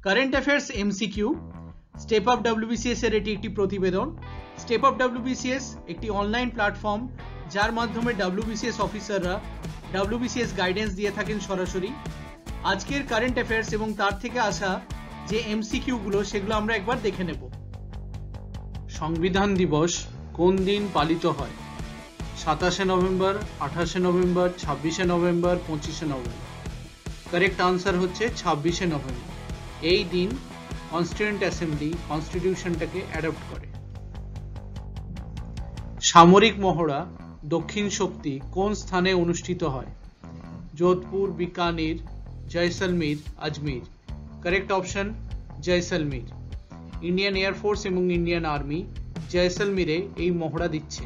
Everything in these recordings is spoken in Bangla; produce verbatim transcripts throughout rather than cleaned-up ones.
Current affairs MCQ step up WBCS এর এটি একটি প্রতিবেদন। স্টেপ আপ ডব্লিউবিসিএস একটি অনলাইন প্ল্যাটফর্ম যার মাধ্যমে ডব্লিউবিসিএস অফিসাররা ডব্লিউবিসিএস গাইডেন্স দিয়ে থাকেন সরাসরি। আজকের কারেন্ট অ্যাফেয়ার্স এবং তার থেকে আসা যে এমসিকিউ গুলো সেগুলো আমরা একবার দেখে নেব। সংবিধান দিবস কোন দিন পালিত হয়? সাতাশে নভেম্বর, আঠাশে নভেম্বর, ছাব্বিশে নভেম্বর, পঁচিশে নভেম্বর। কারেক্ট আনসার হচ্ছে ছাব্বিশে নভেম্বর। এই দিন কনস্টিটিউয়েন্ট অ্যাসেম্বলি কনস্টিটিউশনটাকে অ্যাডপ্ট করে। সামরিক মহড়া দক্ষিণ শক্তি কোন স্থানে অনুষ্ঠিত হয়? Jodhpur, Bikaner, Jaisalmer, Ajmer. Correct option Jaisalmer. Indian air force এবং ইন্ডিয়ান আর্মি জয়সলমীরে এই মহড়া দিচ্ছে।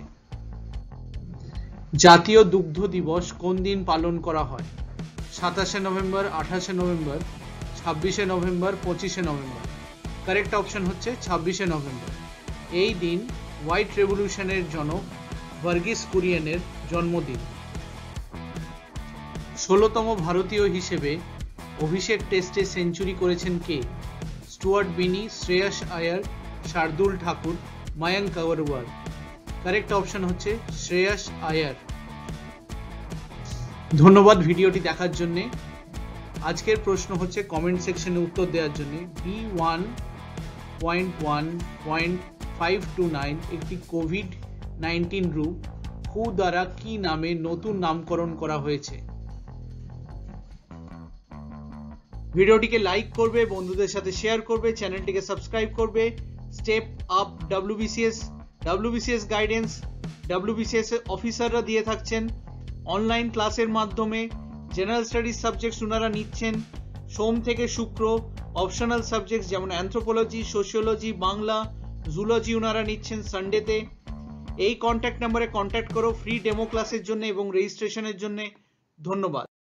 জাতীয় দুগ্ধ দিবস কোন দিন পালন করা হয়? সাতাশে নভেম্বর, আঠাশে নভেম্বর, ছাব্বিশে নভেম্বর, পঁচিশে নভেম্বর। কারেক্ট অপশন হচ্ছে ছাব্বিশে নভেম্বর। এই দিন হোয়াইট রেভলিউশনের জনক ভার্গিস কুরিয়েনের জন্মদিন। ষোলোতম ভারতীয় হিসেবে অভিষেক টেস্টে সেঞ্চুরি করেছেন কে? স্টুয়ার্ট বিনি, শ্রেয়াস আয়ার, শার্দুল ঠাকুর, মায়াঙ্ক আগরওয়াল। কারেক্ট অপশন হচ্ছে শ্রেয়াস আয়ার। ধন্যবাদ ভিডিওটি দেখার জন্য। আজকের প্রশ্ন হচ্ছে কমেন্ট সেকশনে উত্তর দেওয়ার জন্য। B one point one point five two nine একটি কোভিড নাইন্টিন রূপ হু দ্বারা কি নামে নতুন নামকরণ করা হয়েছে? ভিডিওটিকে লাইক করবে, বন্ধুদের সাথে শেয়ার করবে, চ্যানেলটিকে সাবস্ক্রাইব করবে। Step up WBCS WBCS guidance WBCS অফিসাররা দিয়ে থাকছেন অনলাইন ক্লাসের মাধ্যমে। জেনারেল স্টাডিজ সাবজেক্টস ওনারা নিচ্ছেন সোম থেকে শুক্র। অপশনাল সাবজেক্টস যেমন অ্যানথ্রোপোলজি, সোশিওলজি, বাংলা, জুলজি ওনারা নিচ্ছেন সানডেতে। এই কন্ট্যাক্ট নাম্বারে কন্ট্যাক্ট করো ফ্রি ডেমো ক্লাসের জন্য এবং রেজিস্ট্রেশনের জন্য। ধন্যবাদ।